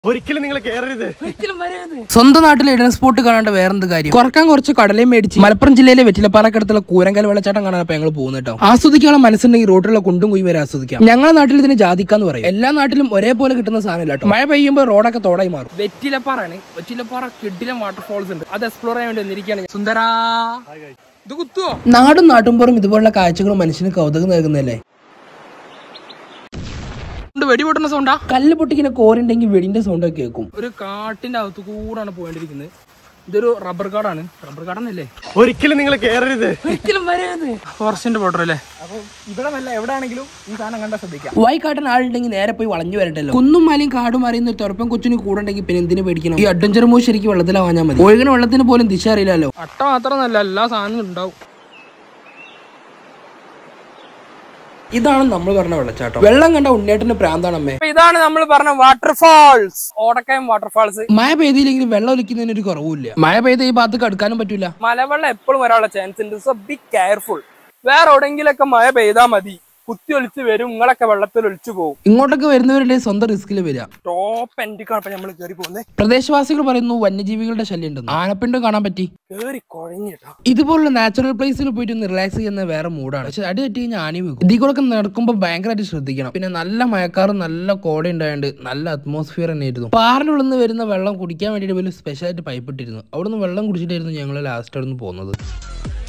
ഒരിക്കലും നിങ്ങൾ കേറരുത്. സ്വന്തം നാട്ടിൽ ഇടൻ സ്പോട്ട് കാണേണ്ട വേറെന്ത് കാര്യം. കുറക്കാൻ കുറച്ച് കടലയും മേടിച്ച് മലപ്പുറം ജില്ലയിലെ വെറ്റിലപ്പാറക്കടുത്തുള്ള കൂരങ്കൽ വെള്ളച്ചാട്ടം കാണാൻ ഞങ്ങൾ പോകുന്നു കേട്ടോ. ആസ്വദിക്കാനുള്ള മനസ്സുണ്ടെങ്കിൽ റോഡിലുള്ള കുണ്ടും കുയും വരെ ആസ്വദിക്കാം. ഞങ്ങളുടെ നാട്ടിൽ ഇതിന് ജാതിക്കാന്ന് പറയും. എല്ലാ നാട്ടിലും ഒരേപോലെ കിട്ടുന്ന സാധനം കേട്ടോ. മഴ പെയ്യുമ്പോൾ റോഡൊക്കെ തോടായി മാറും. വെറ്റിലപ്പാറാണ്. വെറ്റിലപ്പാറ കിടിലം വാട്ടർഫോൾസ് ഉണ്ട്. അത് എക്സ്പ്ലോർ ചെയ്യാൻ വേണ്ടി വന്നിരിക്കുകയാണ്. സുന്ദരാ ഇത് കുത്തുവോ. നാടും നാട്ടുമ്പോറും ഇതുപോലുള്ള കാഴ്ചകളും മനുഷ്യന് കൗതുകം നൽകുന്നല്ലേ. വെടി പൊട്ടുന്ന സൗണ്ടാ. കല്ല് പൊട്ടിക്കുന്ന കോരുണ്ടെങ്കിൽ വെടിന്റെ സൗണ്ട് ഒക്കെ കേൾക്കും. ഒരു കാട്ടിന്റെ അകത്ത് കൂടാണ് പോയിട്ടിരിക്കുന്നത്. ഇതൊരു റബ്ബർ കാടാണ്. റബ്ബർ കാടന്നല്ലേ. ഒരിക്കലും നിങ്ങൾ കേറരുത്. ഒരിക്കലും വരരുത്. ഫോറസ്റ്റിന്റെ ബോർഡർ അല്ലേ. അപ്പൊ ഇവിടെ നല്ല എവിടെയാണെങ്കിലും ഈ സാധനം കണ്ടാ ശ്രദ്ധിക്കാം. വൈകാട്ടൻ ആളുണ്ടെങ്കിൽ നേരെ പോയി വളഞ്ഞു വരണ്ടല്ലോ. കുന്നും മലയും കാടും അറിയുന്ന ഒരു തുറപ്പം കൊച്ചിന് കൂടെ പിന്നെ എന്തിനു പേടിക്കണം. ഈ അഡ്വഞ്ചർ മൂവ് ശരിക്കും വെള്ളത്തിലാവാഞ്ഞാൽ മതി. ഒഴുകുന്ന വെള്ളത്തിന് പോലും ദിശ അറിയില്ലല്ലോ. അട്ട മാത്രമല്ല എല്ലാ സാധനവും ഉണ്ടാവും. ഇതാണ് നമ്മൾ പറഞ്ഞ വെള്ളച്ചാട്ടം. വെള്ളം കണ്ട ഉണ്ണേട്ടന്റെ പ്രാന്താണ് അമ്മേ. ഇതാണ് നമ്മൾ പറഞ്ഞ വാട്ടർഫാൾസ്. ഓടക്കയം വാട്ടർഫാൾസ്. മഴ പെയ്തില്ലെങ്കിലും വെള്ളം ഒലിക്കുന്നതിന് ഒരു കുറവില്ല. മഴ പെയ്ത ഈ ഭാഗത്ത് കടക്കാനും പറ്റൂല. മലവെള്ളം എപ്പോഴും വരാനുള്ള ചാൻസ് ഉണ്ട്. So be careful. വേറെ എവിടെങ്കിലൊക്കെ മഴ പെയ്താൽ മതി. കുത്തി ഒലിച്ച് വരും. നിങ്ങളൊക്കെ വെള്ളത്തിൽ ഒലിച്ചു പോകും. ഇങ്ങോട്ടൊക്കെ വരുന്നവരുടെ സ്വന്തം റിസ്കിൽ വരിക. ടോപ്പ് എൻഡിക്കാണ് നമ്മൾ കയറി പോകുന്നത്. പ്രദേശവാസികൾ പറയുന്നു വന്യജീവികളുടെ ശല്യം ഉണ്ടെന്ന്. ആനപ്പിണ്ടം കാണാൻ പറ്റി. ഇതുപോലുള്ള നാച്ചുറൽ പ്ലേസിൽ പോയിട്ട് ഒന്ന് റിലാക്സ് ചെയ്യുന്ന വേറെ മൂഡാണ്. പക്ഷെ അടി തെറ്റി കഴിഞ്ഞാൽ ആനയും വെക്കും. ഇതിൽ കൂടെ നടക്കുമ്പോൾ ഭയങ്കരമായിട്ട് ശ്രദ്ധിക്കണം. പിന്നെ നല്ല മഴക്കാറും നല്ല കോട ഉണ്ടായത് നല്ല അറ്റ്മോസ്ഫിയർ തന്നെയായിരുന്നു. പാറിന്റെ ഉള്ളിൽ നിന്ന് വരുന്ന വെള്ളം കുടിക്കാൻ വേണ്ടിയിട്ട് വലിയ സ്പെഷ്യലായിട്ട് പൈപ്പ് ഇട്ടിരുന്നു. അവിടെ നിന്ന് വെള്ളം കുടിച്ചിട്ടായിരുന്നു ഞങ്ങൾ ലാസ്റ്റ് അവിടെ നിന്ന് പോകുന്നത്.